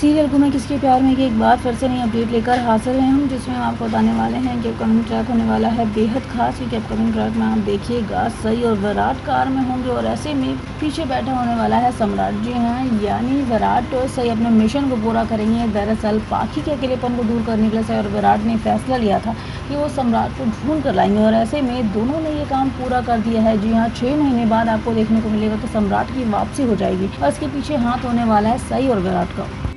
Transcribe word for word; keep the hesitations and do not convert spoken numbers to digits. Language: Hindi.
सीरियल गुम है किसके प्यार में की एक बार फिर से नई अपडेट लेकर हाजिर हैं हम, जिसमें हम आपको बताने वाले हैं कि अपकमिंग ट्रैक होने वाला है बेहद खास। क्योंकि अपकमिंग ट्रैक में आप देखिएगा सई और विराट कार में होंगे और ऐसे में पीछे बैठा होने वाला है सम्राट। जी हाँ, यानी विराट और सई अपने मिशन को पूरा करेंगे। दरअसल पाखी के अकेलेपन को दूर करने के लिए सई और विराट ने फैसला लिया था कि वो सम्राट को ढूंढ कर लाएंगे और ऐसे में दोनों ने ये काम पूरा कर दिया है। जी हाँ, छः महीने बाद आपको देखने को मिलेगा कि सम्राट की वापसी हो जाएगी और इसके पीछे हाथ होने वाला है सई और विराट का।